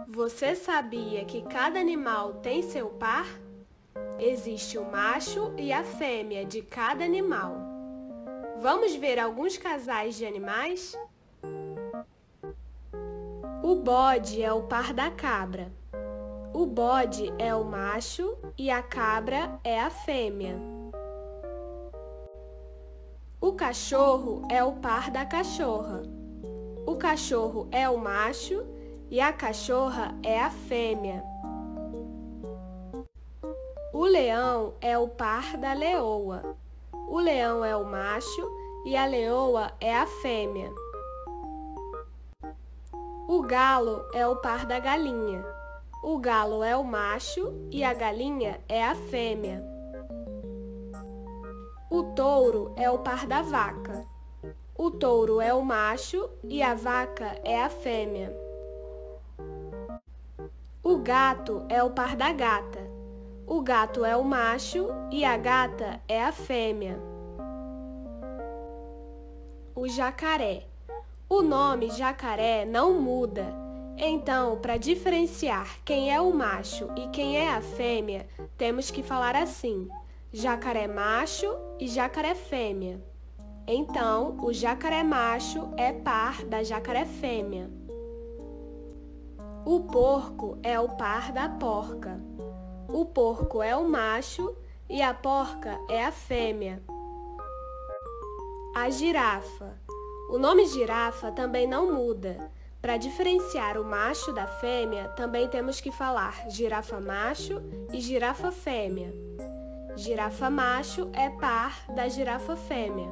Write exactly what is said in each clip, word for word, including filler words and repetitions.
Você sabia que cada animal tem seu par? Existe o macho e a fêmea de cada animal. Vamos ver alguns casais de animais? O bode é o par da cabra. O bode é o macho e a cabra é a fêmea. O cachorro é o par da cachorra. O cachorro é o macho e a cachorra é a fêmea. O leão é o par da leoa. O leão é o macho e a leoa é a fêmea. O galo é o par da galinha. O galo é o macho e a galinha é a fêmea. O touro é o par da vaca. O touro é o macho e a vaca é a fêmea. O gato é o par da gata. O gato é o macho e a gata é a fêmea. O jacaré. O nome jacaré não muda. Então, para diferenciar quem é o macho e quem é a fêmea, temos que falar assim: jacaré macho e jacaré fêmea. Então, o jacaré macho é par da jacaré fêmea. O porco é o par da porca. O porco é o macho e a porca é a fêmea. A girafa. O nome girafa também não muda. Para diferenciar o macho da fêmea, também temos que falar girafa macho e girafa fêmea. Girafa macho é par da girafa fêmea.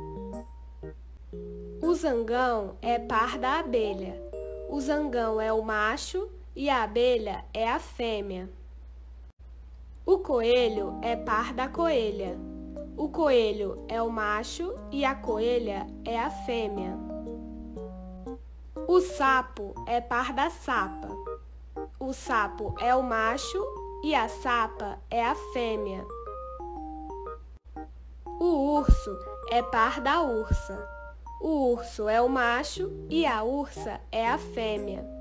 O zangão é par da abelha. O zangão é o macho e a abelha é a fêmea. O coelho é par da coelha. O coelho é o macho e a coelha é a fêmea. O sapo é par da sapa. O sapo é o macho e a sapa é a fêmea. O urso é par da ursa. O urso é o macho e a ursa é a fêmea.